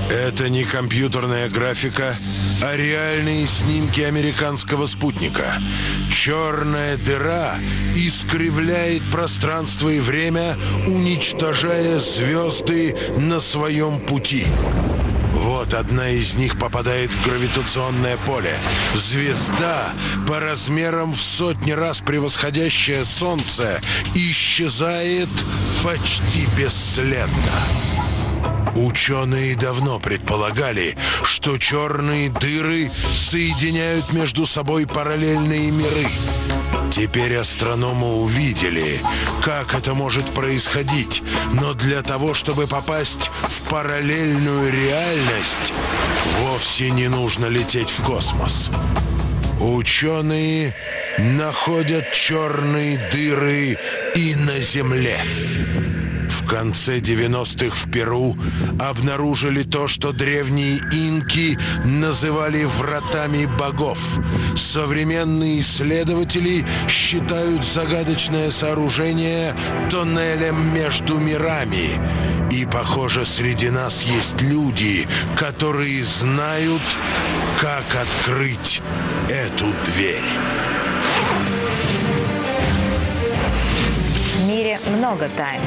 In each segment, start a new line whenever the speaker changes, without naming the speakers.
Это не компьютерная графика, а реальные снимки американского спутника. Черная дыра искривляет пространство и время, уничтожая звезды на своем пути. Вот одна из них попадает в гравитационное поле. Звезда, по размерам в сотни раз превосходящая Солнце, исчезает почти бесследно. Ученые давно предполагали, что черные дыры соединяют между собой параллельные миры. Теперь астрономы увидели, как это может происходить, но для того, чтобы попасть в параллельную реальность, вовсе не нужно лететь в космос. Ученые находят черные дыры и на Земле. В конце 90-х в Перу обнаружили то, что древние инки называли вратами богов. Современные исследователи считают загадочное сооружение тоннелем между мирами. И, похоже, среди нас есть люди, которые знают, как открыть эту дверь.
В мире много тайн.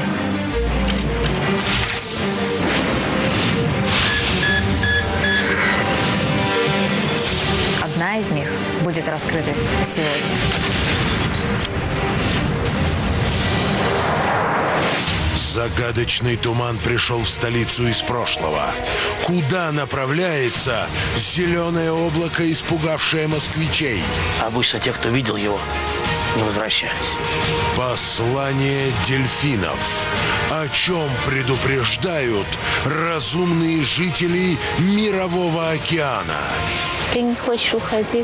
Одна из них будет раскрыта сегодня.
Загадочный туман пришел в столицу из прошлого. Куда направляется зеленое облако, испугавшее москвичей?
Обычно те, кто видел его, не возвращались.
Послание дельфинов. О чем предупреждают разумные жители Мирового океана?
Ты не хочешь уходить?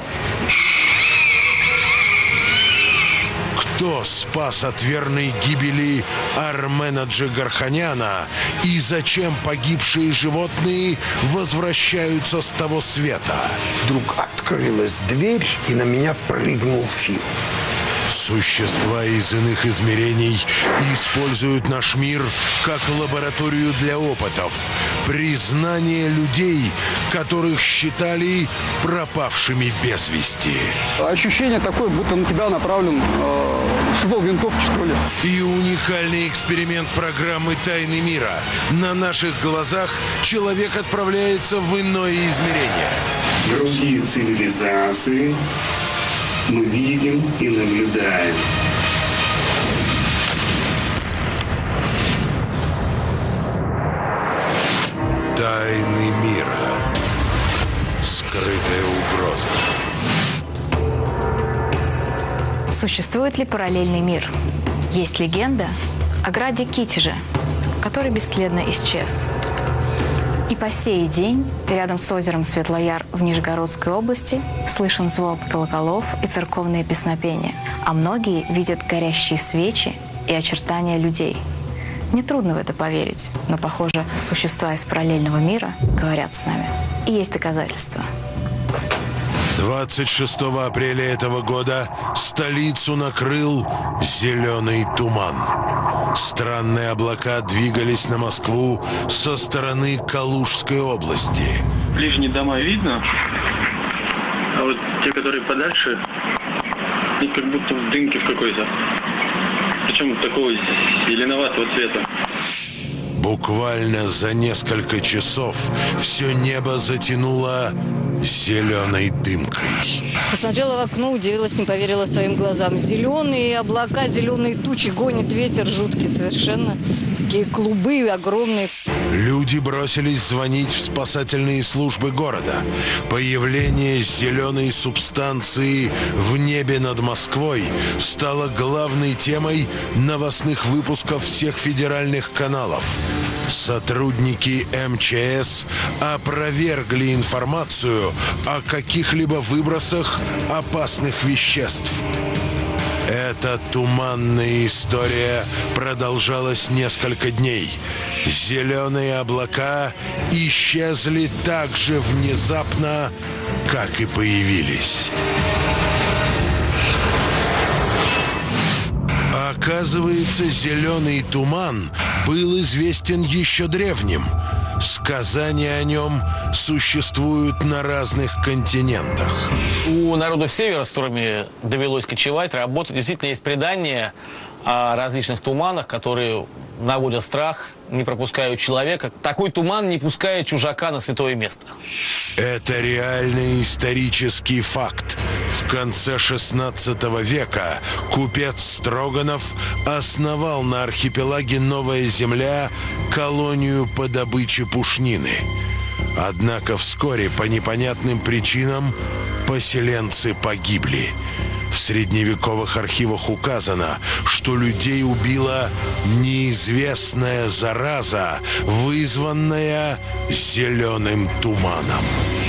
Кто спас от верной гибели Армена Джигарханяна и зачем погибшие животные возвращаются с того света?
Вдруг открылась дверь, и на меня прыгнул Фил.
Существа из иных измерений используют наш мир как лабораторию для опытов. Признание людей, которых считали пропавшими без вести.
Ощущение такое, будто на тебя направлен ствол винтовки, что ли.
И уникальный эксперимент программы «Тайны мира». На наших глазах человек отправляется в иное измерение.
Другие цивилизации мы видим и наблюдаем.
Тайны мира. Скрытая угроза.
Существует ли параллельный мир? Есть легенда о граде Китеже, который бесследно исчез. И по сей день рядом с озером Светлояр в Нижегородской области слышен звон колоколов и церковные песнопения, а многие видят горящие свечи и очертания людей. Нетрудно в это поверить, но, похоже, существа из параллельного мира говорят с нами. И есть доказательства.
26 апреля этого года столицу накрыл зеленый туман. Странные облака двигались на Москву со стороны Калужской области.
Ближние дома видно, а вот те, которые подальше, они как будто в дымке в какой-то. Причем такого зеленоватого цвета.
Буквально за несколько часов все небо затянуло зеленой дымкой.
Посмотрела в окно, удивилась, не поверила своим глазам. Зеленые облака, зеленые тучи, гонит ветер жуткий совершенно. Такие клубы огромные.
Люди бросились звонить в спасательные службы города. Появление зеленой субстанции в небе над Москвой стало главной темой новостных выпусков всех федеральных каналов. Сотрудники МЧС опровергли информацию о каких-либо выбросах опасных веществ. Эта туманная история продолжалась несколько дней. Зеленые облака исчезли так же внезапно, как и появились. Оказывается, зеленый туман был известен еще древним. сказания о нем существуют на разных континентах.
У народов Севера, с которыми довелось кочевать, работать, действительно есть предания о различных туманах, которые наводят страх, не пропускают человека. Такой туман не пускает чужака на святое место.
Это реальный исторический факт. В конце 16 века купец Строганов основал на архипелаге Новая Земля колонию по добыче пушнины. Однако вскоре по непонятным причинам поселенцы погибли. В средневековых архивах указано, что людей убила неизвестная зараза, вызванная зеленым туманом.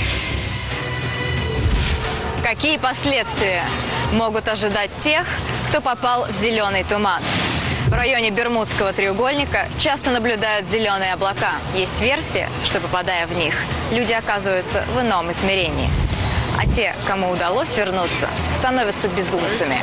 Какие последствия могут ожидать тех, кто попал в зеленый туман? В районе Бермудского треугольника часто наблюдают зеленые облака. Есть версия, что, попадая в них, люди оказываются в ином измерении. А те, кому удалось вернуться, становятся безумцами.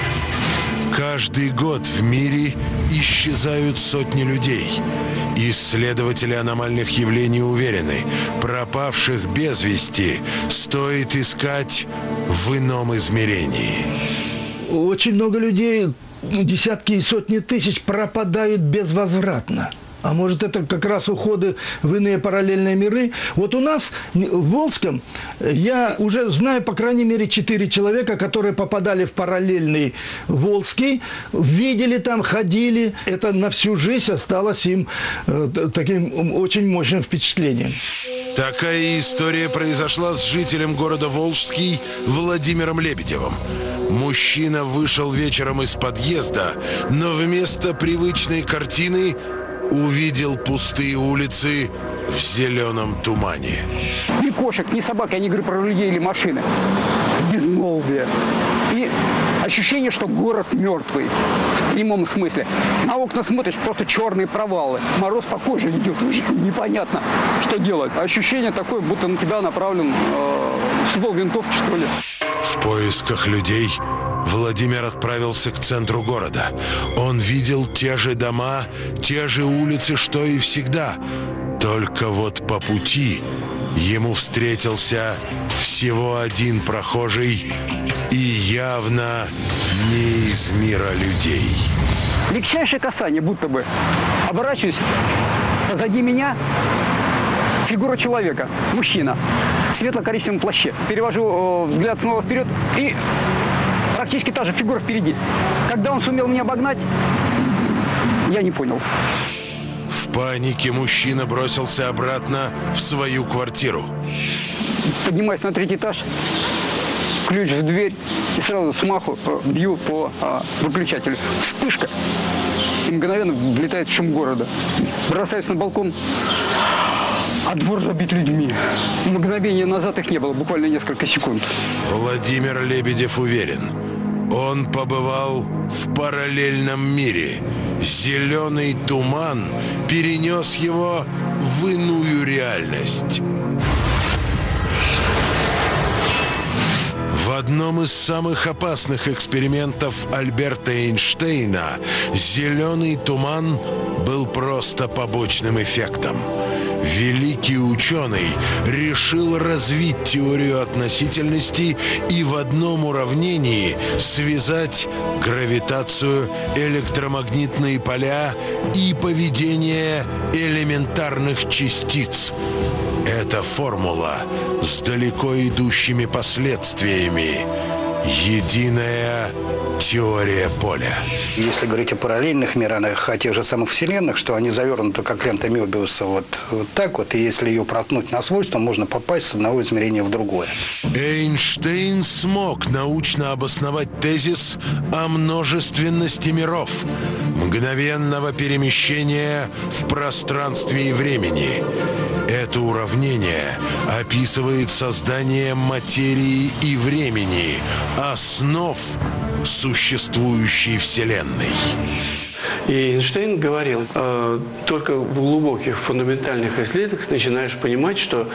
Каждый год в мире исчезают сотни людей. Исследователи аномальных явлений уверены, пропавших без вести стоит искать в ином измерении.
Очень много людей, десятки и сотни тысяч, пропадают безвозвратно. А может, это как раз уходы в иные параллельные миры? Вот у нас в Волжском я уже знаю, по крайней мере, 4 человека, которые попадали в параллельный Волжский, видели там, ходили. Это на всю жизнь осталось им таким очень мощным впечатлением.
Такая история произошла с жителем города Волжский Владимиром Лебедевым. Мужчина вышел вечером из подъезда, но вместо привычной картины увидел пустые улицы в зеленом тумане.
Ни кошек, ни собак, я не говорю про людей или машины. Безмолвие. И ощущение, что город мертвый. В прямом смысле. На окна смотришь, просто черные провалы. Мороз по коже идет, уже непонятно, что делать. Ощущение такое, будто на тебя направлен ствол винтовки, что ли.
В поисках людей Владимир отправился к центру города. Он видел те же дома, те же улицы, что и всегда. Только вот по пути ему встретился всего один прохожий и явно не из мира людей.
Легчайшее касание, будто бы. Оборачиваюсь, позади меня фигура человека, мужчина, в светло-коричневом плаще. Перевожу взгляд снова вперед и практически та же фигура впереди. Когда он сумел меня обогнать, я не понял.
В панике мужчина бросился обратно в свою квартиру.
Поднимаюсь на 3-й этаж, ключ в дверь и сразу с маху бью по выключателю. Вспышка. И мгновенно влетает шум города. Бросаюсь на балкон. А двор забит людьми. Мгновение назад их не было, буквально несколько секунд.
Владимир Лебедев уверен, он побывал в параллельном мире. Зеленый туман перенес его в иную реальность. В одном из самых опасных экспериментов Альберта Эйнштейна зеленый туман был просто побочным эффектом. Великий ученый решил развить теорию относительности и в одном уравнении связать гравитацию, электромагнитные поля и поведение элементарных частиц. Эта формула с далеко идущими последствиями. Единая теория поля.
Если говорить о параллельных мирах, о тех же самых вселенных, что они завернуты как лента Мёбиуса вот так вот, и если ее проткнуть на свойства, можно попасть с одного измерения в другое.
Эйнштейн смог научно обосновать тезис о множественности миров, мгновенного перемещения в пространстве и времени. Это уравнение описывает создание материи и времени, основ существующей Вселенной.
И Эйнштейн говорил, только в глубоких фундаментальных исследованиях начинаешь понимать, что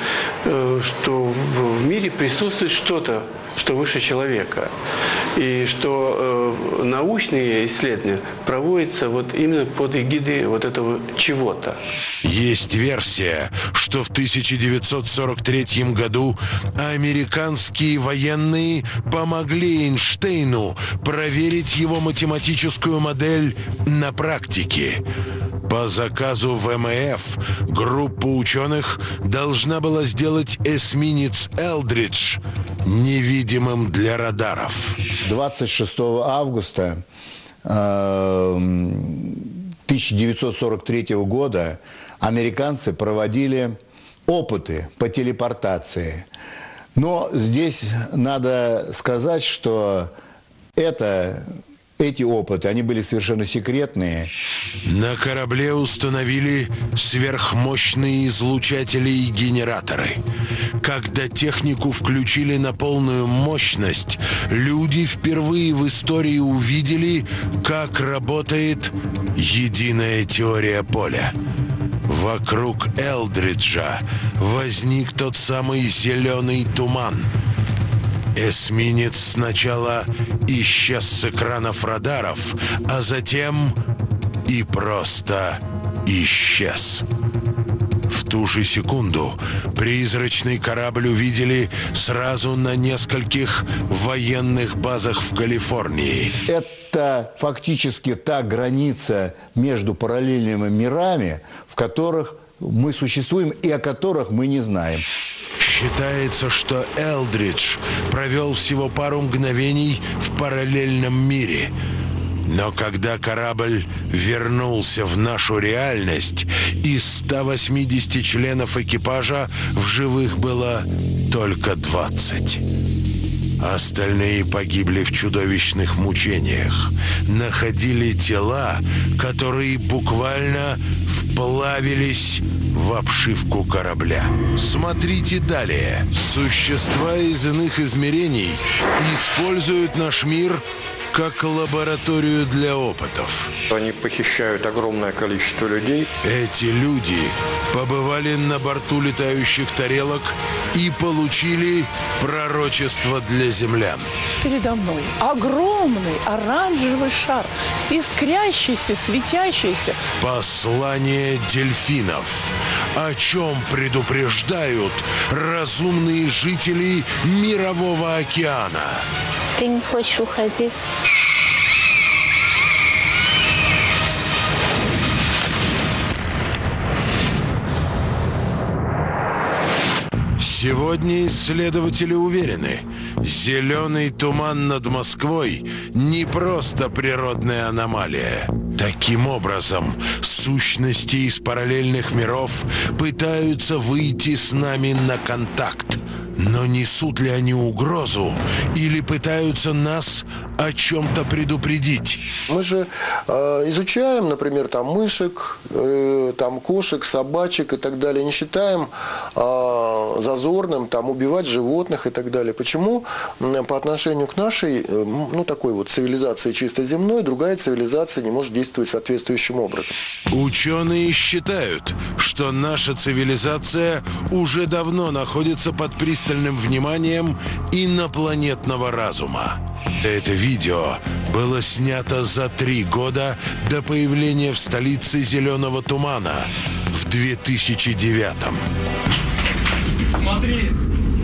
в мире присутствует что-то, что выше человека. И что научные исследования проводятся вот именно под эгидой вот этого чего-то.
Есть версия, что в 1943 году американские военные помогли Эйнштейну проверить его математическую модель на практике. По заказу ВМФ группа ученых должна была сделать эсминец «Элдридж» невидимым для радаров.
26 августа 1943 года американцы проводили опыты по телепортации. Но здесь надо сказать, что эти опыты, они были совершенно секретные.
На корабле установили сверхмощные излучатели и генераторы. Когда технику включили на полную мощность, люди впервые в истории увидели, как работает единая теория поля. Вокруг Элдриджа возник тот самый зеленый туман. Эсминец сначала исчез с экранов радаров, а затем и просто исчез. В ту же секунду призрачный корабль увидели сразу на нескольких военных базах в Калифорнии.
Это фактически та граница между параллельными мирами, в которых мы существуем и о которых мы не знаем.
Считается, что Элдридж провел всего пару мгновений в параллельном мире. Но когда корабль вернулся в нашу реальность, из 180 членов экипажа в живых было только 20. Остальные погибли в чудовищных мучениях. Находили тела, которые буквально вплавились в обшивку корабля. Смотрите далее. Существа из иных измерений используют наш мир как лабораторию для опытов.
Они похищают огромное количество людей.
Эти люди побывали на борту летающих тарелок и получили пророчество для землян.
Передо мной огромный оранжевый шар, искрящийся, светящийся.
Послание дельфинов. О чем предупреждают разумные жители Мирового океана.
Ты не хочешь уходить?
Сегодня исследователи уверены, зеленый туман над Москвой не просто природная аномалия. Таким образом, сущности из параллельных миров пытаются выйти с нами на контакт. Но несут ли они угрозу или пытаются нас о чем-то предупредить?
Мы же изучаем, например, там мышек, там кошек, собачек и так далее. Не считаем зазорным там убивать животных и так далее. Почему по отношению к нашей, такой вот цивилизации чисто земной, другая цивилизация не может действовать соответствующим образом?
Ученые считают, что наша цивилизация уже давно находится под пристальным вниманием инопланетного разума. Это видео было снято за 3 года до появления в столице зеленого тумана в 2009-м.
Смотри,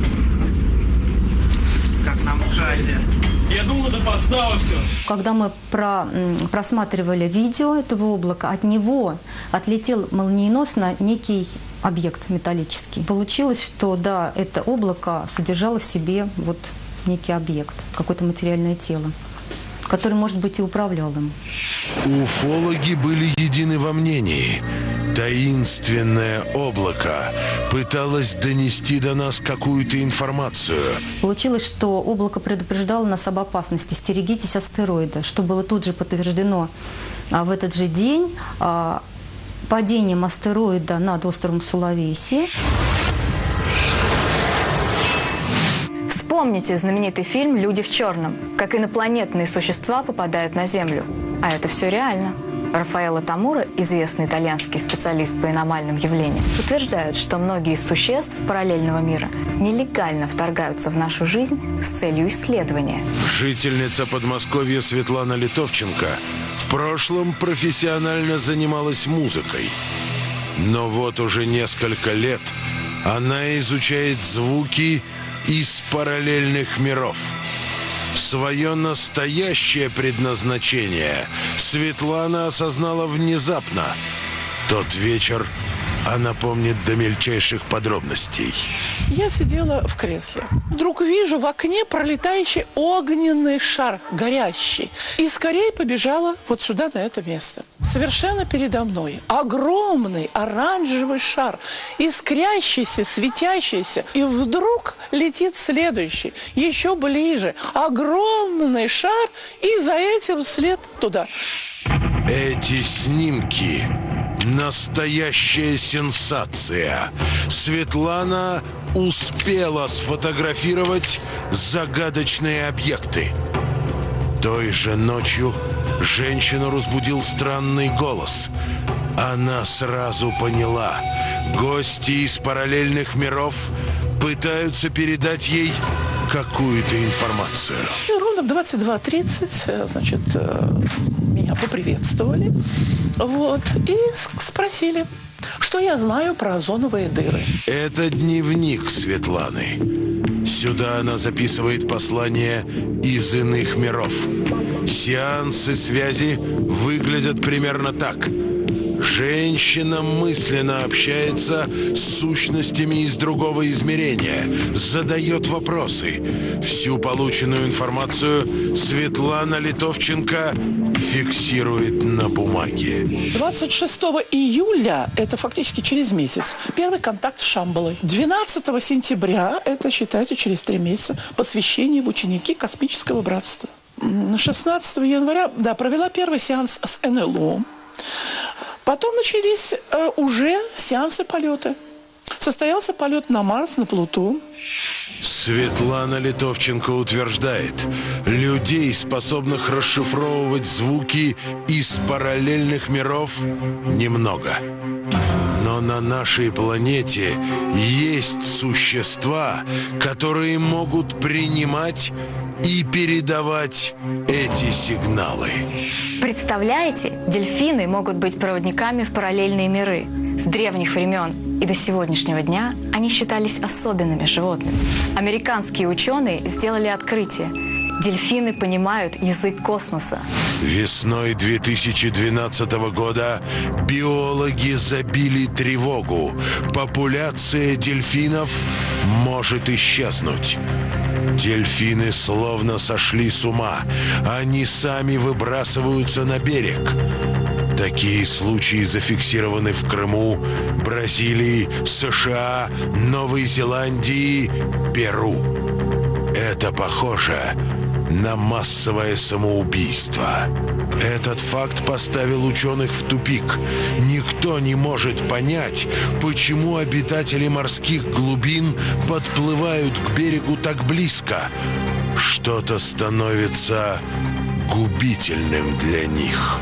как нам катит. Я думал, это подстава все.
Когда мы просматривали видео этого облака, от него отлетел молниеносно некий объект металлический. Получилось, что да, это облако содержало в себе вот некий объект, какое-то материальное тело, который, может быть, и управлял им.
Уфологи были едины во мнении. Таинственное облако пыталось донести до нас какую-то информацию.
Получилось, что облако предупреждало нас об опасности. Стерегитесь астероида, что было тут же подтверждено в этот же день падением астероида над островом Сулавеси.
Вспомните знаменитый фильм «Люди в черном», как инопланетные существа попадают на Землю. А это все реально. Рафаэлло Тамура, известный итальянский специалист по аномальным явлениям, утверждает, что многие из существ параллельного мира нелегально вторгаются в нашу жизнь с целью исследования.
Жительница Подмосковья Светлана Литовченко в прошлом профессионально занималась музыкой. Но вот уже несколько лет она изучает звуки из параллельных миров. Свое настоящее предназначение Светлана осознала внезапно. Тот вечер она помнит до мельчайших подробностей.
Я сидела в кресле. Вдруг вижу в окне пролетающий огненный шар, горящий. И скорее побежала вот сюда, на это место. Совершенно передо мной огромный оранжевый шар, искрящийся, светящийся. И вдруг летит следующий, еще ближе. Огромный шар, и за этим след туда.
Эти снимки – настоящая сенсация. Светлана успела сфотографировать загадочные объекты. Той же ночью женщину разбудил странный голос. Она сразу поняла – гости из параллельных миров пытаются передать ей какую-то информацию.
Ровно в 22:30, значит, меня поприветствовали, вот, и спросили, что я знаю про озоновые дыры.
Это дневник Светланы. Сюда она записывает послания из иных миров. Сеансы связи выглядят примерно так. Женщина мысленно общается с сущностями из другого измерения, задает вопросы. Всю полученную информацию Светлана Литовченко фиксирует на бумаге.
26 июля, это фактически через месяц, первый контакт с Шамбалой. 12 сентября, это, считайте, через 3 месяца, посвящение в ученики Космического братства. 16 января, да, провела первый сеанс с НЛО. Потом начались уже сеансы полета. Состоялся полет на Марс, на Плутон.
Светлана Литовченко утверждает, людей, способных расшифровывать звуки из параллельных миров, немного. Но на нашей планете есть существа, которые могут принимать и передавать эти сигналы.
Представляете, дельфины могут быть проводниками в параллельные миры. С древних времен и до сегодняшнего дня они считались особенными животными. Американские ученые сделали открытие. Дельфины понимают язык космоса.
Весной 2012 года биологи забили тревогу. Популяция дельфинов может исчезнуть. Дельфины словно сошли с ума. Они сами выбрасываются на берег. Такие случаи зафиксированы в Крыму, Бразилии, США, Новой Зеландии, Перу. Это похоже на массовое самоубийство. Этот факт поставил ученых в тупик. Никто не может понять, почему обитатели морских глубин подплывают к берегу так близко. Что-то становится губительным для них.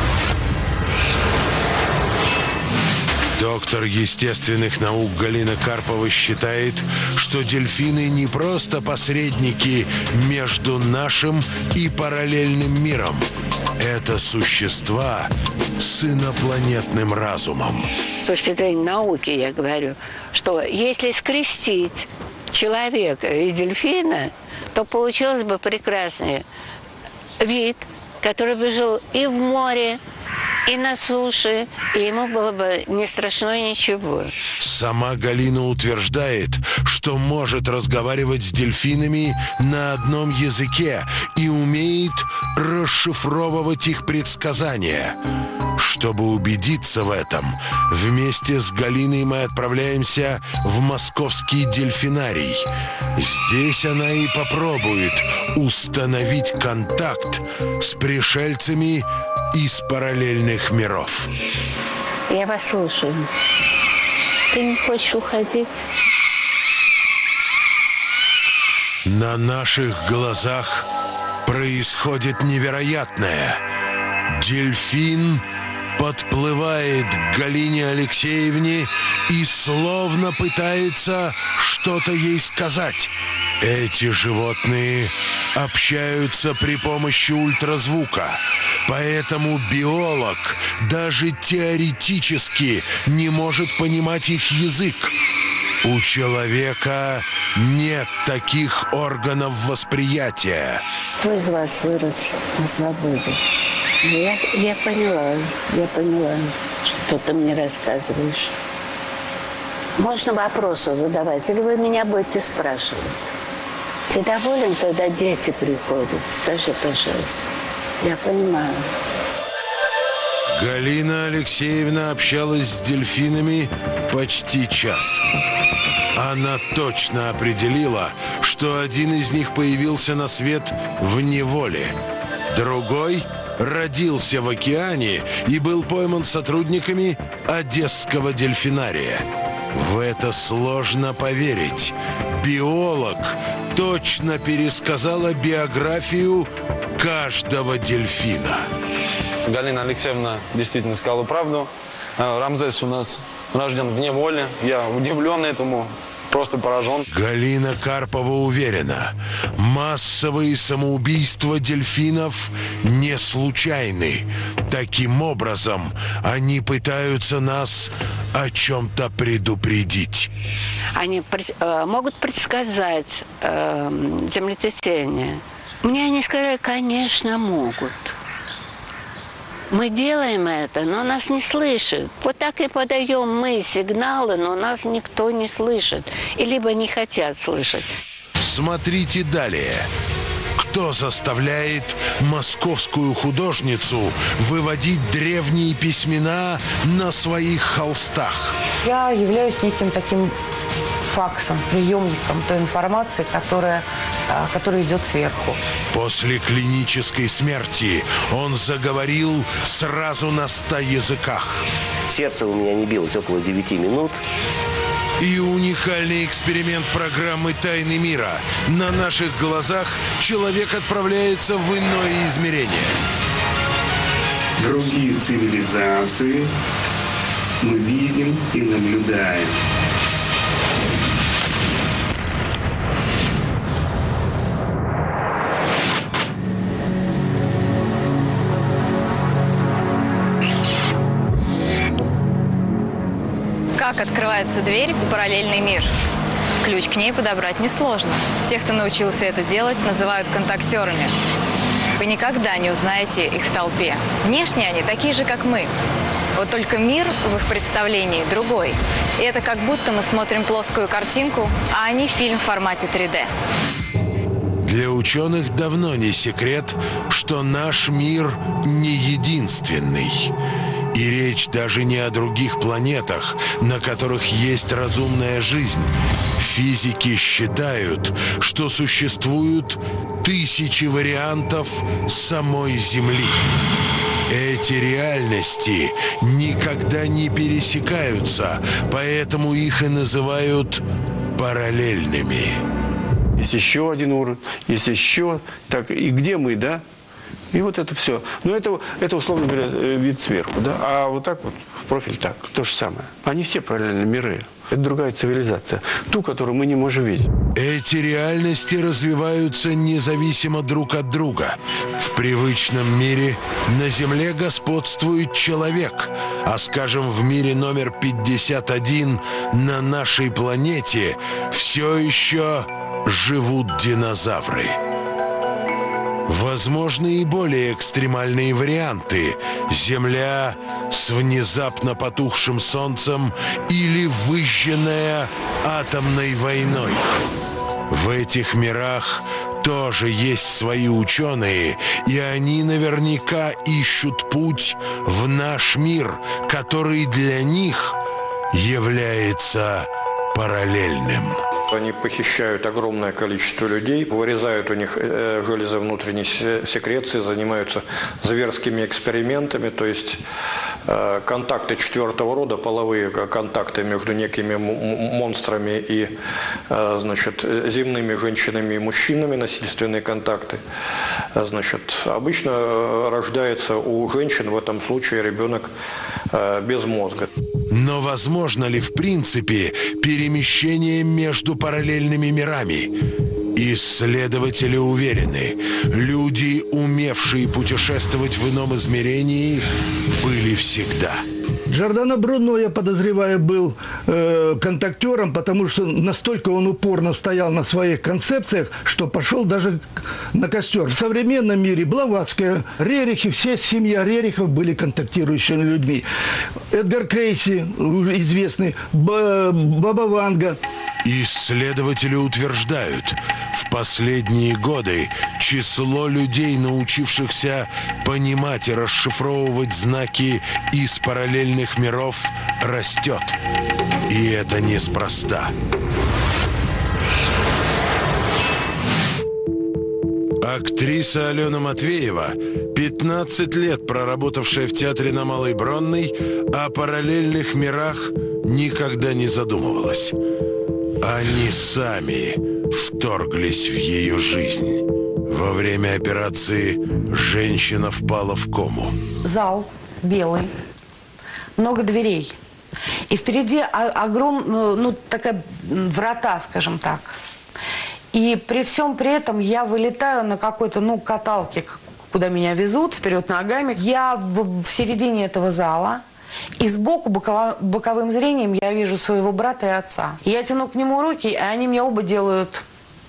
Доктор естественных наук Галина Карпова считает, что дельфины не просто посредники между нашим и параллельным миром. Это существа с инопланетным разумом.
С точки зрения науки я говорю, что если скрестить человека и дельфина, то получилось бы прекрасный вид, который бы жил и в море, и на суше, и ему было бы не страшно ничего.
Сама Галина утверждает, что может разговаривать с дельфинами на одном языке и умеет расшифровывать их предсказания. Чтобы убедиться в этом, вместе с Галиной мы отправляемся в московский дельфинарий. Здесь она и попробует установить контакт с пришельцами из параллельных миров.
Я вас слушаю. Ты не хочешь уходить?
На наших глазах происходит невероятное. Дельфин подплывает к Галине Алексеевне и словно пытается что-то ей сказать. Эти животные общаются при помощи ультразвука, поэтому биолог даже теоретически не может понимать их язык. У человека нет таких органов восприятия.
Кто из вас вырос на свободе? Я поняла, что ты мне рассказываешь. Можно вопросы задавать, или вы меня будете спрашивать? Ты доволен, когда дети приходят? Скажи, пожалуйста. Я понимаю.
Галина Алексеевна общалась с дельфинами почти час. Она точно определила, что один из них появился на свет в неволе. Другой родился в океане и был пойман сотрудниками Одесского дельфинария. В это сложно поверить. Биолог точно пересказала биографию каждого дельфина.
Галина Алексеевна действительно сказала правду. Рамзес у нас рожден в неволе. Я удивлен этому, просто поражен.
Галина Карпова уверена, массовые самоубийства дельфинов не случайны. Таким образом, они пытаются нас о чем-то предупредить.
Они могут предсказать землетрясение. Мне они сказали, конечно, могут. Мы делаем это, но нас не слышат. Вот так и подаем мы сигналы, но нас никто не слышит. И либо не хотят слышать.
Смотрите далее. Кто заставляет московскую художницу выводить древние письмена на своих холстах?
Я являюсь неким таким факсом, приемником той информации, которая идет сверху.
После клинической смерти он заговорил сразу на 100 языках.
Сердце у меня не билось около 9 минут.
И уникальный эксперимент программы «Тайны мира». На наших глазах человек отправляется в иное измерение.
Другие цивилизации мы видим и наблюдаем.
Как открывается дверь в параллельный мир? Ключ к ней подобрать несложно. Тех, кто научился это делать, называют контактерами. Вы никогда не узнаете их в толпе. Внешне они такие же, как мы. Вот только мир в их представлении другой. И это как будто мы смотрим плоскую картинку, а они фильм в формате 3D.
Для ученых давно не секрет, что наш мир не единственный. И речь даже не о других планетах, на которых есть разумная жизнь. Физики считают, что существуют тысячи вариантов самой Земли. Эти реальности никогда не пересекаются, поэтому их и называют параллельными.
Есть еще один уровень, есть еще. Так, и где мы, да? И вот это все. Но это условно говоря, вид сверху, да? А вот так вот, в профиль так, то же самое. Они все параллельные миры. Это другая цивилизация. Ту, которую мы не можем видеть.
Эти реальности развиваются независимо друг от друга. В привычном мире на Земле господствует человек. А, скажем, в мире номер 51 на нашей планете все еще живут динозавры. Возможны и более экстремальные варианты. Земля с внезапно потухшим солнцем или выжженная атомной войной. В этих мирах тоже есть свои ученые, и они наверняка ищут путь в наш мир, который для них является параллельным.
Они похищают огромное количество людей, вырезают у них железы внутренней секреции, занимаются зверскими экспериментами, то есть контакты четвертого рода, половые контакты между некими монстрами и, значит, земными женщинами и мужчинами, насильственные контакты. Значит, обычно рождается у женщин в этом случае ребенок без мозга.
Но возможно ли в принципе перемещение между параллельными мирами? Исследователи уверены, люди, умевшие путешествовать в ином измерении, были всегда.
Джордано Бруно, я подозреваю, был контактером, потому что настолько он упорно стоял на своих концепциях, что пошел даже на костер. В современном мире Блаватская, Рерихи, все семья Рерихов были контактирующими людьми. Эдгар Кейси, известный, Баба Ванга.
Исследователи утверждают, в последние годы число людей, научившихся понимать и расшифровывать знаки из параллельных миров, растет. И это неспроста. Актриса Алена Матвеева, 15 лет проработавшая в театре на Малой Бронной, о параллельных мирах никогда не задумывалась. Они сами вторглись в ее жизнь. Во время операции женщина впала в кому.
Зал белый, много дверей. И впереди огромная, такая врата, скажем так. И при всем при этом я вылетаю на какой-то, каталке, куда меня везут, вперед ногами. Я в середине этого зала. И сбоку боковым зрением я вижу своего брата и отца. И я тяну к нему руки, и они мне оба делают,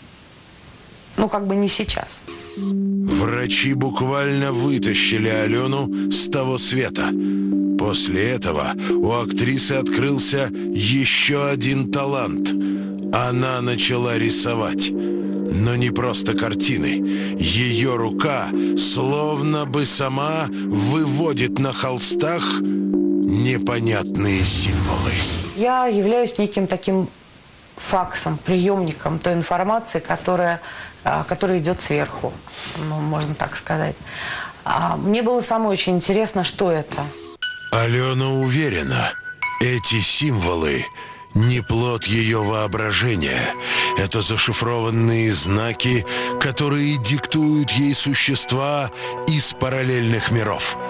не сейчас.
Врачи буквально вытащили Алену с того света. После этого у актрисы открылся еще один талант. Она начала рисовать. Но не просто картины. Ее рука словно бы сама выводит на холстах непонятные символы.
Я являюсь неким таким факсом, приемником той информации, которая идет сверху, можно так сказать. Мне было самое очень интересно, что это.
Алена уверена, эти символы не плод ее воображения. Это зашифрованные знаки, которые диктуют ей существа из параллельных миров.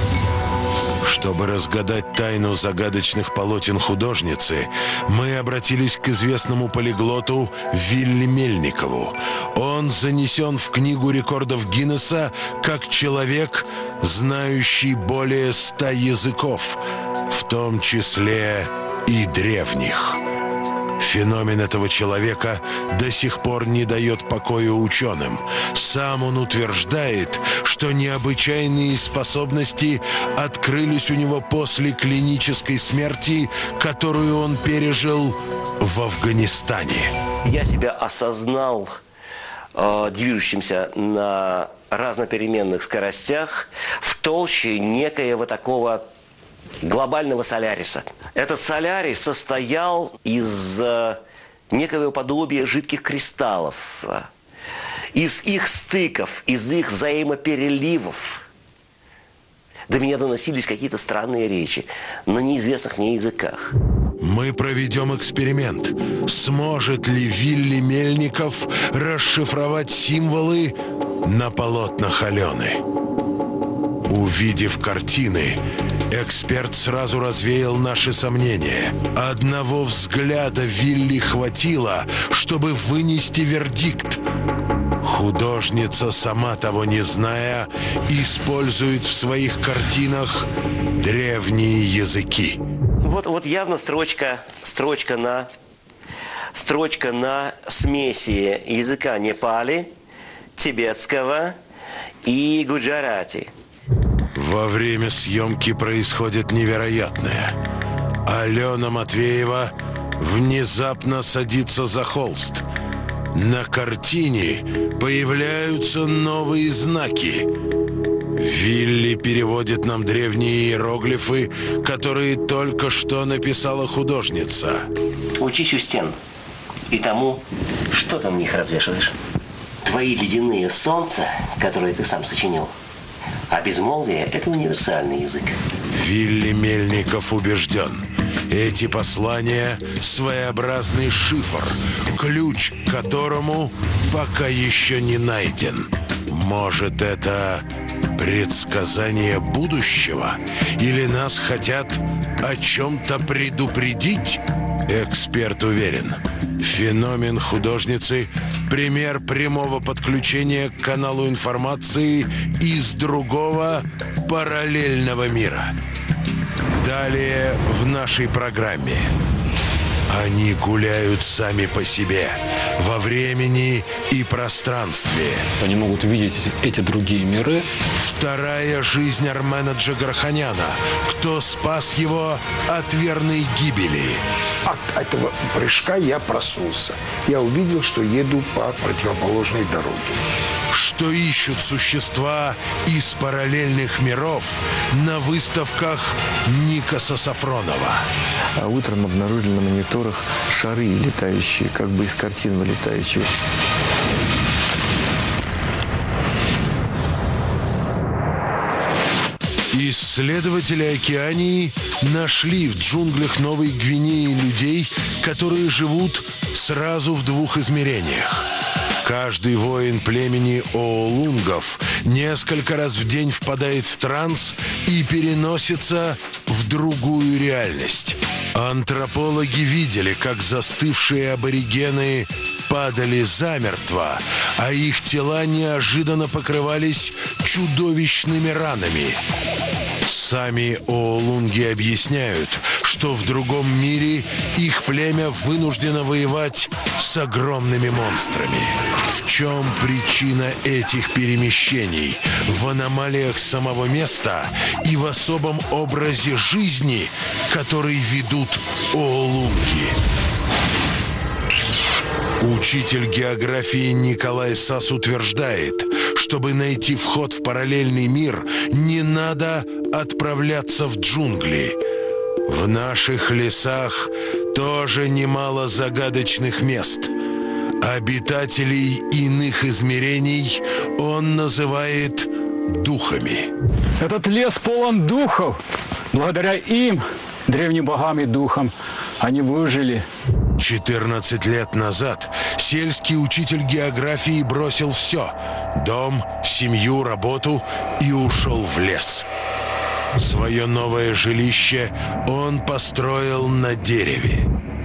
Чтобы разгадать тайну загадочных полотен художницы, мы обратились к известному полиглоту Вилли Мельникову. Он занесен в Книгу рекордов Гиннесса как человек, знающий более 100 языков, в том числе и древних. Феномен этого человека до сих пор не дает покоя ученым. Сам он утверждает, что необычайные способности открылись у него после клинической смерти, которую он пережил в Афганистане.
Я себя осознал движущимся на разнопеременных скоростях в толще некоего такого глобального соляриса. Этот солярис состоял из некого подобия жидких кристаллов, из их стыков, из их взаимопереливов. До меня доносились какие-то странные речи на неизвестных мне языках.
Мы проведем эксперимент. Сможет ли Вилли Мельников расшифровать символы на полотнах Алены? Увидев картины, эксперт сразу развеял наши сомнения. Одного взгляда Вилли хватило, чтобы вынести вердикт. Художница, сама того не зная, использует в своих картинах древние языки.
Вот явно строчка на смеси языка Непали, тибетского и гуджарати.
Во время съемки происходит невероятное. Алена Матвеева внезапно садится за холст. На картине появляются новые знаки. Вилли переводит нам древние иероглифы, которые только что написала художница.
Учись у стен и тому, что ты в них развешиваешь. Твои ледяные солнца, которые ты сам сочинил, а безмолвие – это универсальный язык.
Вилли Мельников убежден. Эти послания – своеобразный шифр, ключ к которому пока еще не найден. Может, это предсказание будущего? Или нас хотят о чем-то предупредить? Эксперт уверен. Феномен художницы – пример прямого подключения к каналу информации из другого параллельного мира. Далее в нашей программе. Они гуляют сами по себе, во времени и пространстве.
Они могут видеть эти другие миры.
Вторая жизнь Армена Джигарханяна. Кто спас его от верной гибели?
От этого прыжка я проснулся. Я увидел, что еду по противоположной дороге.
Что ищут существа из параллельных миров на выставках Никаса Сафронова?
А утром обнаружили на мониторах шары летающие, как бы из картин вылетающие.
Исследователи Океании нашли в джунглях Новой Гвинеи людей, которые живут сразу в двух измерениях. Каждый воин племени Оолунгов несколько раз в день впадает в транс и переносится в другую реальность. Антропологи видели, как застывшие аборигены падали замертво, а их тела неожиданно покрывались чудовищными ранами. Сами Оолунги объясняют, что в другом мире их племя вынуждено воевать с огромными монстрами. В чем причина этих перемещений? В аномалиях самого места и в особом образе жизни, который ведут Оолунги. Учитель географии Николай Сас утверждает, чтобы найти вход в параллельный мир, не надо отправляться в джунгли. В наших лесах тоже немало загадочных мест. Обитателей иных измерений он называет духами.
Этот лес полон духов. Благодаря им, древним богам и духам, они выжили.
14 лет назад сельский учитель географии бросил все – дом, семью, работу и ушел в лес. Свое новое жилище он построил на дереве.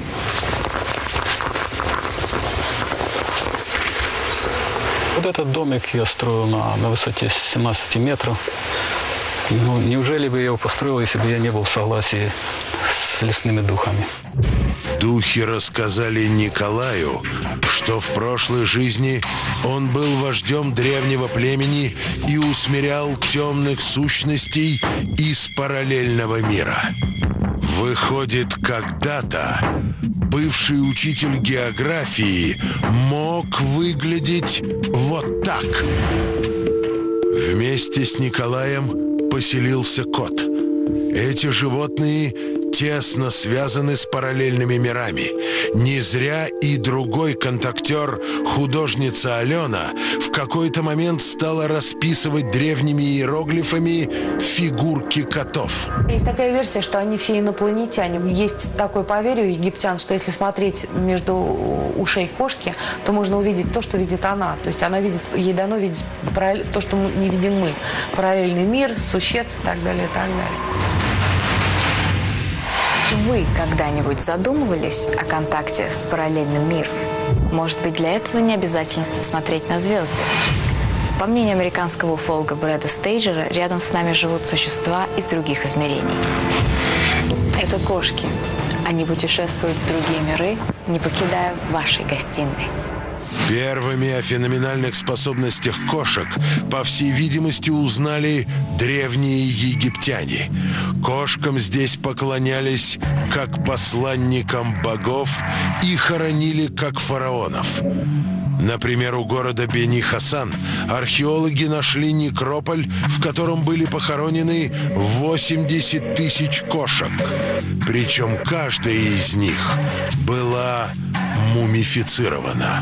Вот этот домик я строил на высоте 17 метров. Ну, неужели бы я его построил, если бы я не был в согласии с лесными духами?
Духи рассказали Николаю, что в прошлой жизни он был вождем древнего племени и усмирял темных сущностей из параллельного мира. Выходит, когда-то бывший учитель географии мог выглядеть вот так. Вместе с Николаем поселился кот. Эти животные тесно связаны с параллельными мирами. Не зря и другой контактер, художница Алена, в какой-то момент стала расписывать древними иероглифами фигурки котов.
Есть такая версия, что они все инопланетяне. Есть такое поверье у египтян, что если смотреть между ушей кошки, то можно увидеть то, что видит она. То есть она видит, ей дано видеть то, что не видим мы. Параллельный мир, существ и так далее, и так далее.
Вы когда-нибудь задумывались о контакте с параллельным миром? Может быть, для этого не обязательно смотреть на звезды? По мнению американского уфолога Брэда Стейджера, рядом с нами живут существа из других измерений. Это кошки. Они путешествуют в другие миры, не покидая вашей гостиной.
Первыми о феноменальных способностях кошек, по всей видимости, узнали древние египтяне. Кошкам здесь поклонялись как посланникам богов и хоронили как фараонов. Например, у города Бени-Хасан археологи нашли некрополь, в котором были похоронены 80 тысяч кошек. Причем каждая из них была мумифицирована.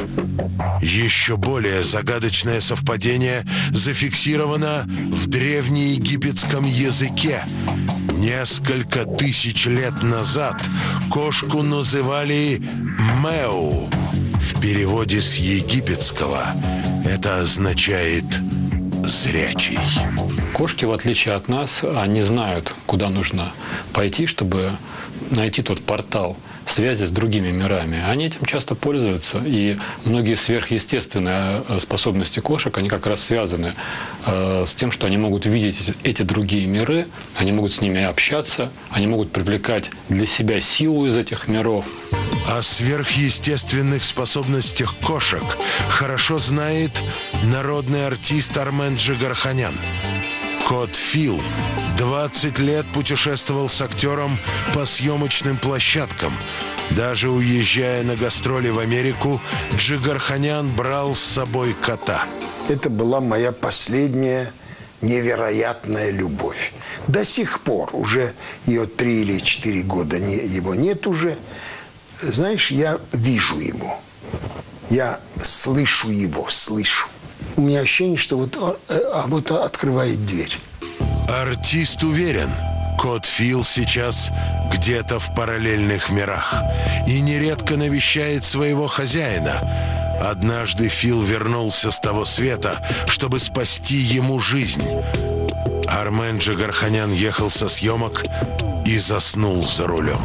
Еще более загадочное совпадение зафиксировано в древнеегипетском языке. Несколько тысяч лет назад кошку называли «мэу». В переводе с египетского это означает «зрячий».
Кошки, в отличие от нас, они знают, куда нужно пойти, чтобы найти тот портал связи с другими мирами. Они этим часто пользуются, и многие сверхъестественные способности кошек, они как раз связаны с тем, что они могут видеть эти другие миры, они могут с ними общаться, они могут привлекать для себя силу из этих миров.
О сверхъестественных способностях кошек хорошо знает народный артист Армен Джигарханян. Кот Фил 20 лет путешествовал с актером по съемочным площадкам. Даже уезжая на гастроли в Америку, Джигарханян брал с собой кота.
Это была моя последняя невероятная любовь. До сих пор, уже ее 3 или 4 года его нет уже. Знаешь, я вижу его. Я слышу его, слышу. У меня ощущение, что вот открывает дверь.
Артист уверен, кот Фил сейчас где-то в параллельных мирах и нередко навещает своего хозяина. Однажды Фил вернулся с того света, чтобы спасти ему жизнь. Армен Джигарханян ехал со съемок и заснул за рулем.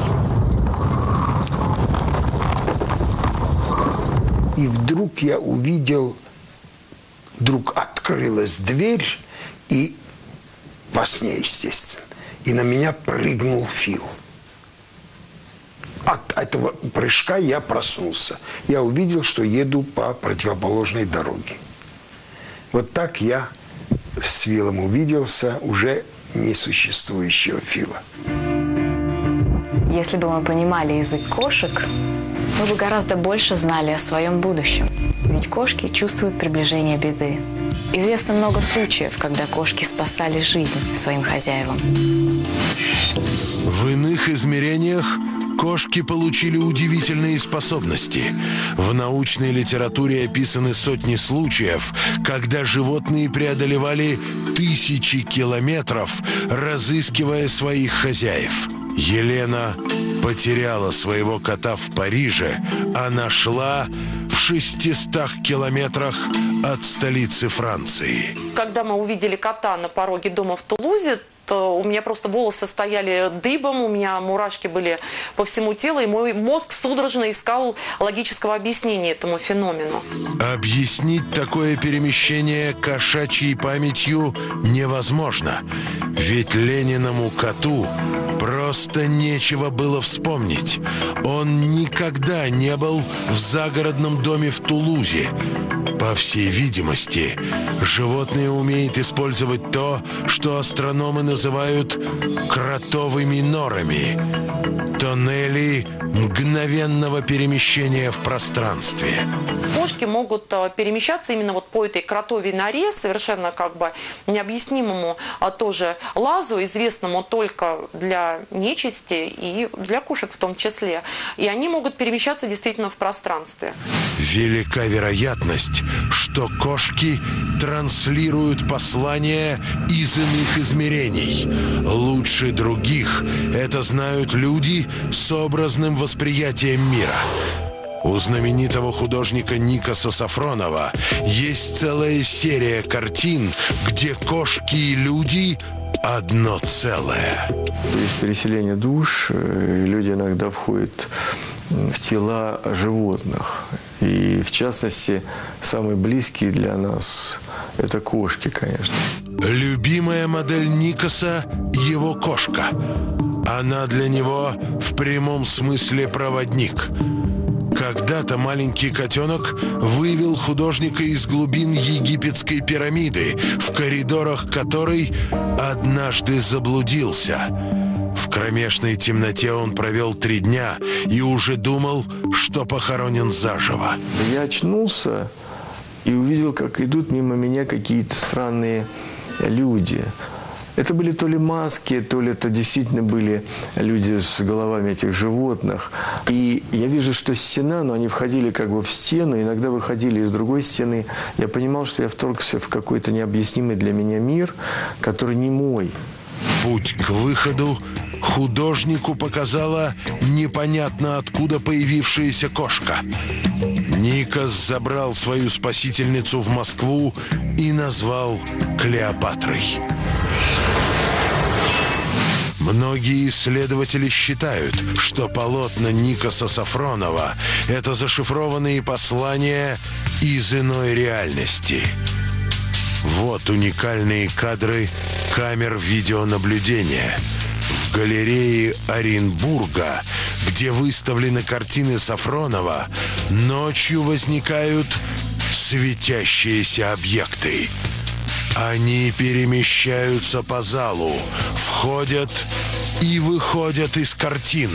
И вдруг я увидел, вдруг открылась дверь, и во сне, естественно, и на меня прыгнул Фил. От этого прыжка я проснулся. Я увидел, что еду по противоположной дороге. Вот так я с Филом увиделся, уже несуществующего Фила.
Если бы мы понимали язык кошек, мы бы гораздо больше знали о своем будущем. Ведь кошки чувствуют приближение беды. Известно много случаев, когда кошки спасали жизнь своим хозяевам.
В иных измерениях кошки получили удивительные способности. В научной литературе описаны сотни случаев, когда животные преодолевали тысячи километров, разыскивая своих хозяев. Елена потеряла своего кота в Париже, а нашла в 600 километрах от столицы Франции.
Когда мы увидели кота на пороге дома в Тулузе, то у меня просто волосы стояли дыбом, у меня мурашки были по всему телу, и мой мозг судорожно искал логического объяснения этому феномену.
Объяснить такое перемещение кошачьей памятью невозможно, ведь Лениному коту просто нечего было вспомнить. Он никогда не был в загородном доме в Тулузе. По всей видимости, животное умеет использовать то, что астрономы называют кротовыми норами – тоннели мгновенного перемещения в пространстве.
Кошки могут перемещаться именно вот по этой кротовой норе, совершенно как бы необъяснимому тоже лазу, известному только для нечисти и для кошек в том числе. И они могут перемещаться действительно в пространстве.
Велика вероятность, что кошки транслируют послания из иных измерений. Лучше других это знают люди с образным восприятием мира. У знаменитого художника Никаса Сафронова есть целая серия картин, где кошки и люди одно целое.
Есть переселение душ, и люди иногда входят в тела животных. И, в частности, самые близкие для нас – это кошки, конечно.
Любимая модель Никаса – его кошка. Она для него в прямом смысле проводник. Когда-то маленький котенок вывел художника из глубин египетской пирамиды, в коридорах которой однажды заблудился. В кромешной темноте он провел 3 дня и уже думал, что похоронен заживо.
Я очнулся и увидел, как идут мимо меня какие-то странные люди. Это были то ли маски, то ли это действительно были люди с головами этих животных. И я вижу, что стена, но они входили как бы в стену, иногда выходили из другой стены. Я понимал, что я вторгся в какой-то необъяснимый для меня мир, который не мой.
Путь к выходу художнику показала непонятно откуда появившаяся кошка. Никос забрал свою спасительницу в Москву и назвал Клеопатрой. Многие исследователи считают, что полотна Никоса Сафронова – это зашифрованные послания из иной реальности. Вот уникальные кадры камер видеонаблюдения. В галерее Оренбурга, где выставлены картины Сафронова, ночью возникают светящиеся объекты. Они перемещаются по залу, входят и выходят из картин.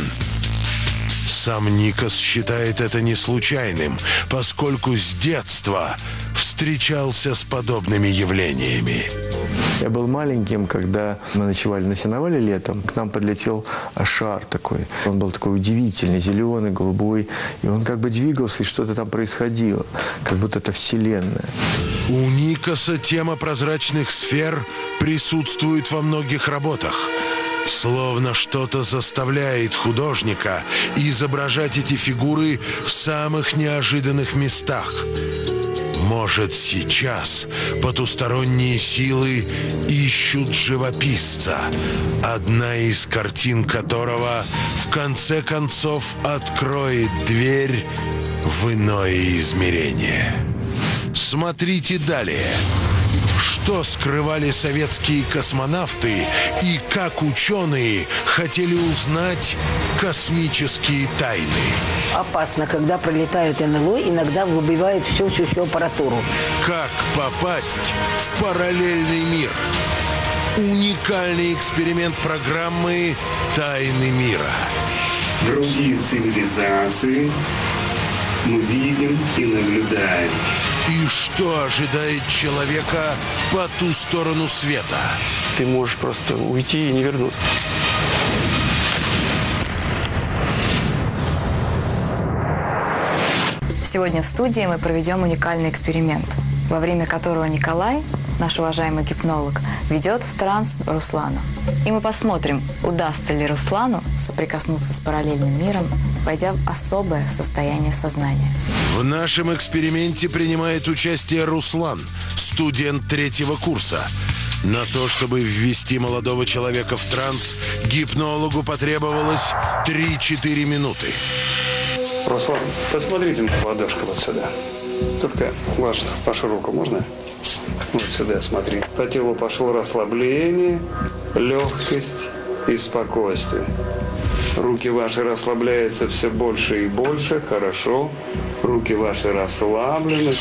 Сам Никос считает это не случайным, поскольку с детства встречался с подобными явлениями.
Я был маленьким, когда мы ночевали на сеновале летом. К нам подлетел шар такой. Он был такой удивительный, зеленый, голубой. И он как бы двигался, и что-то там происходило. Как будто это вселенная.
У Никоса тема прозрачных сфер присутствует во многих работах. Словно что-то заставляет художника изображать эти фигуры в самых неожиданных местах. Может, сейчас потусторонние силы ищут живописца, одна из картин которого в конце концов откроет дверь в иное измерение. Смотрите далее. Что скрывали советские космонавты и как ученые хотели узнать космические тайны?
Опасно, когда пролетают НЛО, иногда выбивают всю аппаратуру.
Как попасть в параллельный мир? Уникальный эксперимент программы «Тайны мира».
Другие цивилизации мы видим и наблюдаем.
И что ожидает человека по ту сторону света?
Ты можешь просто уйти и не вернуться.
Сегодня в студии мы проведем уникальный эксперимент, во время которого Николай, наш уважаемый гипнолог, ведет в транс Руслана. И мы посмотрим, удастся ли Руслану соприкоснуться с параллельным миром, войдя в особое состояние сознания.
В нашем эксперименте принимает участие Руслан, студент 3-го курса. На то, чтобы ввести молодого человека в транс, гипнологу потребовалось 3-4 минуты.
Руслан, посмотрите на ладошку вот сюда. Только вашу руку можно? Вот сюда смотри. По телу пошло расслабление, легкость и спокойствие. Руки ваши расслабляются все больше и больше. Хорошо. Руки ваши расслаблены.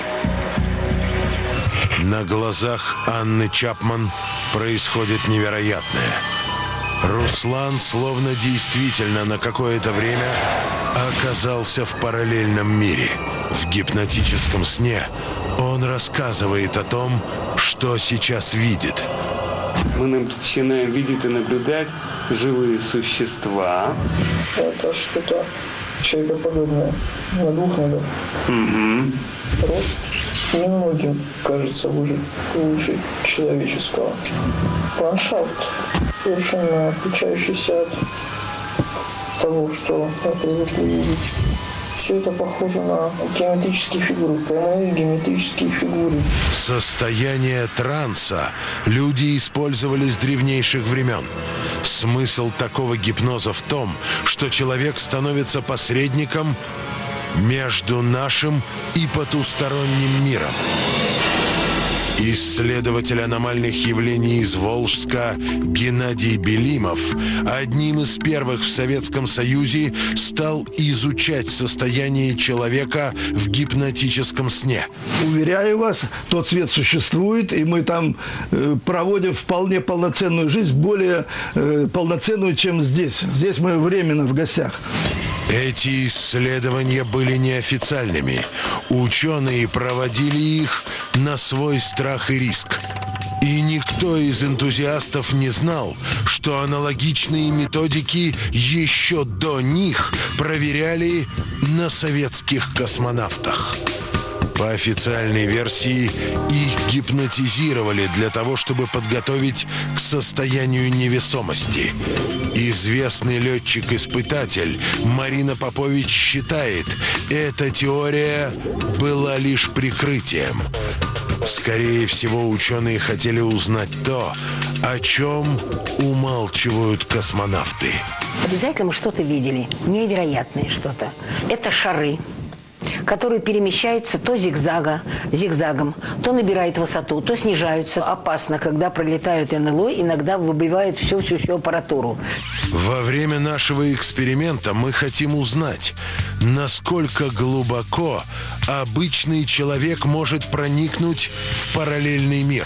На глазах Анны Чапман происходит невероятное. Руслан словно действительно на какое-то время оказался в параллельном мире. В гипнотическом сне он рассказывает о том, что сейчас видит.
Мы начинаем видеть и наблюдать живые существа.
Это что-то человекоподобное, на 2 ногах.
Угу.
Рост немногим кажется выше человеческого. Ландшафт совершенно отличающийся от того, что я привык видеть. Все это похоже на геометрические фигуры, прямые геометрические фигуры.
Состояние транса люди использовали с древнейших времен. Смысл такого гипноза в том, что человек становится посредником между нашим и потусторонним миром. Исследователь аномальных явлений из Волжска Геннадий Белимов одним из первых в Советском Союзе стал изучать состояние человека в гипнотическом сне.
Уверяю вас, тот свет существует, и мы там проводим вполне полноценную жизнь, более полноценную, чем здесь. Здесь мы временно в гостях.
Эти исследования были неофициальными. Ученые проводили их на свой страх и риск. И никто из энтузиастов не знал, что аналогичные методики еще до них проверяли на советских космонавтах. По официальной версии, их гипнотизировали для того, чтобы подготовить к состоянию невесомости. Известный летчик-испытатель Марина Попович считает, эта теория была лишь прикрытием. Скорее всего, ученые хотели узнать то, о чем умалчивают космонавты.
Обязательно мы что-то видели, невероятное что-то. Это шары, которые перемещаются то зигзагом, то набирают высоту, то снижаются. Опасно, когда пролетают НЛО, иногда выбивают всю аппаратуру.
Во время нашего эксперимента мы хотим узнать, насколько глубоко обычный человек может проникнуть в параллельный мир.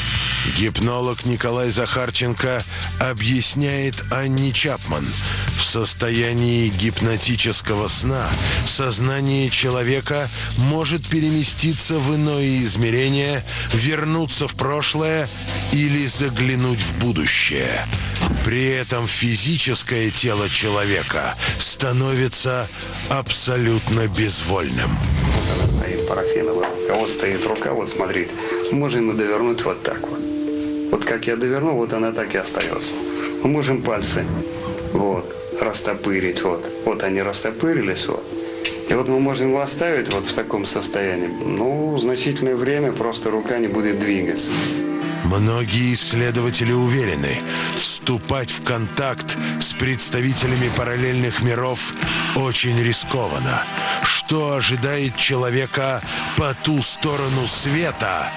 Гипнолог Николай Захарченко объясняет Анне Чапман. В состоянии гипнотического сна сознание человека может переместиться в иное измерение, вернуться в прошлое или заглянуть в будущее. При этом физическое тело человека становится абсолютно безвольным.
Стоит парафиновая рука, вот стоит рука, вот смотрите, можем мы довернуть вот так вот. Вот как я доверну, вот она так и остается. Мы можем пальцы вот растопырить, вот они растопырились, вот. И вот мы можем его оставить вот в таком состоянии. Ну, значительное время просто рука не будет двигаться.
Многие исследователи уверены, вступать в контакт с представителями параллельных миров очень рискованно. Что ожидает человека по ту сторону света,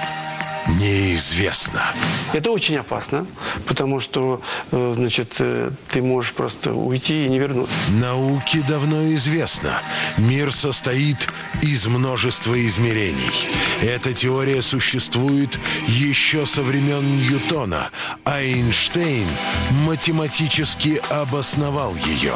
неизвестно.
Это очень опасно, потому что, значит, ты можешь просто уйти и не вернуться.
Науке давно известно, мир состоит из множества измерений. Эта теория существует еще со времен Ньютона, а Эйнштейн математически обосновал ее.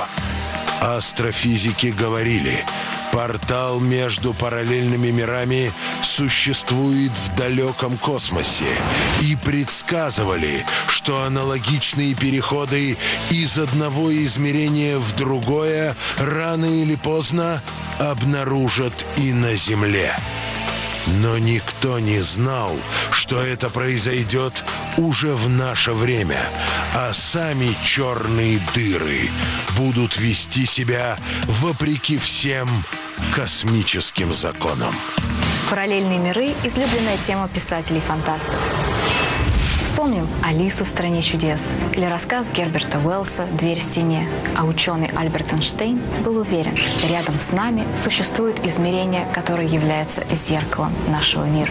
Астрофизики говорили, портал между параллельными мирами существует в далеком космосе и предсказывали, что аналогичные переходы из одного измерения в другое рано или поздно обнаружат и на Земле. Но никто не знал, что это произойдет уже в наше время, а сами черные дыры будут вести себя вопреки всем космическим законам.
Параллельные миры – излюбленная тема писателей-фантастов. Вспомним «Алису в стране чудес» или рассказ Герберта Уэллса «Дверь в стене». А ученый Альберт Эйнштейн был уверен, что рядом с нами существует измерение, которое является зеркалом нашего мира.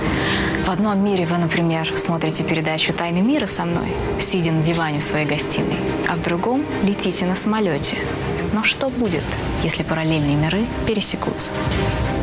В одном мире вы, например, смотрите передачу «Тайны мира» со мной, сидя на диване в своей гостиной, а в другом летите на самолете. Но что будет, если параллельные миры пересекутся?